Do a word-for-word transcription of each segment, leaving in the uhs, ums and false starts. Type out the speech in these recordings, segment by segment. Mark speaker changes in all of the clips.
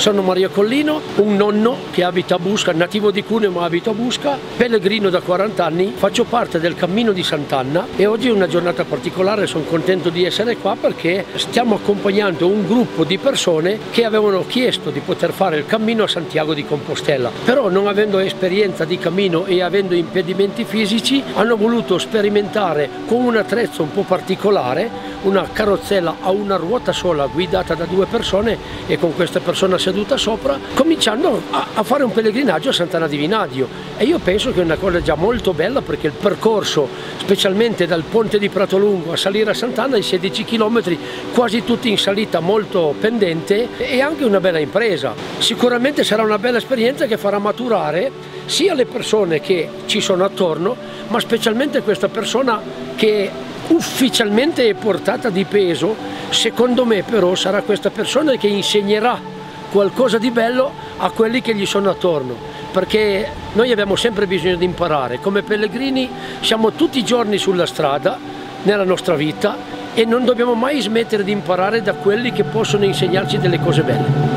Speaker 1: Sono Maria Collino, un nonno che abita a Busca, nativo di Cuneo ma abita a Busca, pellegrino da quaranta anni, faccio parte del Cammino di Sant'Anna e oggi è una giornata particolare, sono contento di essere qua perché stiamo accompagnando un gruppo di persone che avevano chiesto di poter fare il cammino a Santiago di Compostela, però non avendo esperienza di cammino e avendo impedimenti fisici hanno voluto sperimentare con un attrezzo un po' particolare, una carrozzella a una ruota sola guidata da due persone e con queste persone seduta sopra, cominciando a, a fare un pellegrinaggio a Sant'Anna di Vinadio. E io penso che è una cosa già molto bella perché il percorso, specialmente dal ponte di Pratolungo a salire a Sant'Anna, è sedici chilometri, quasi tutti in salita molto pendente, è anche una bella impresa. Sicuramente sarà una bella esperienza che farà maturare sia le persone che ci sono attorno, ma specialmente questa persona che ufficialmente è portata di peso. Secondo me però sarà questa persona che insegnerà qualcosa di bello a quelli che gli sono attorno, perché noi abbiamo sempre bisogno di imparare. Come pellegrini siamo tutti i giorni sulla strada nella nostra vita e non dobbiamo mai smettere di imparare da quelli che possono insegnarci delle cose belle.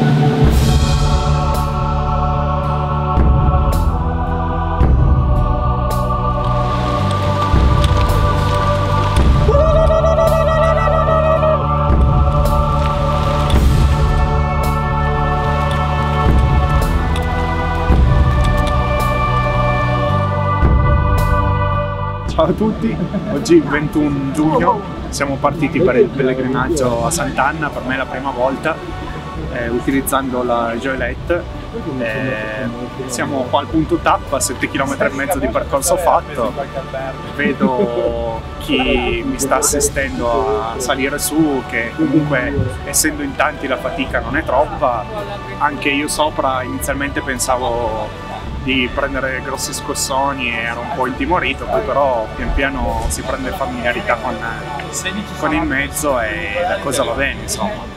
Speaker 2: Ciao a tutti, oggi ventuno giugno, siamo partiti per il pellegrinaggio a Sant'Anna, per me è la prima volta, eh, utilizzando la Joylette. Eh, siamo qua al punto tappa, sette chilometri e mezzo di percorso fatto, vedo chi mi sta assistendo a salire su, che comunque essendo in tanti la fatica non è troppa, anche io sopra inizialmente pensavo di prendere grossi scossoni e ero un po' intimorito, poi però pian piano si prende familiarità con, con il mezzo e la cosa va bene, insomma.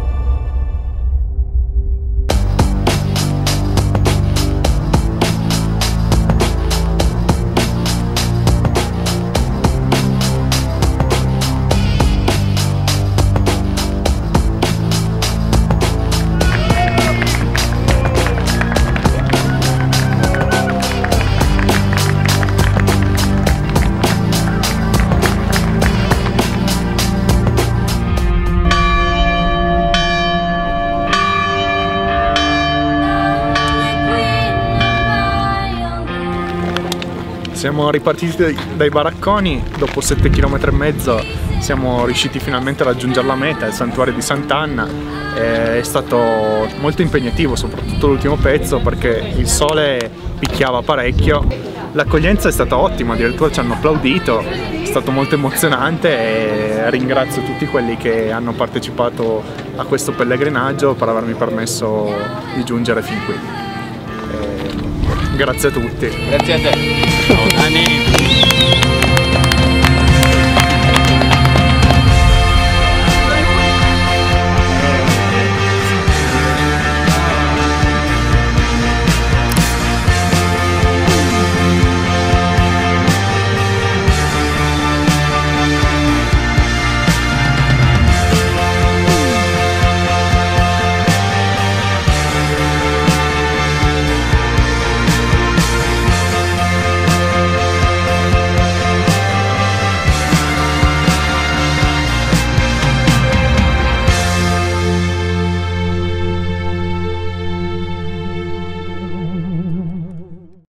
Speaker 3: Siamo ripartiti dai baracconi, dopo sette chilometri e mezzo siamo riusciti finalmente a raggiungere la meta, il santuario di Sant'Anna. È stato molto impegnativo, soprattutto l'ultimo pezzo, perché il sole picchiava parecchio. L'accoglienza è stata ottima, addirittura ci hanno applaudito, è stato molto emozionante e ringrazio tutti quelli che hanno partecipato a questo pellegrinaggio per avermi permesso di giungere fin qui. Grazie a tutti.
Speaker 4: Grazie a te. Ciao Dani.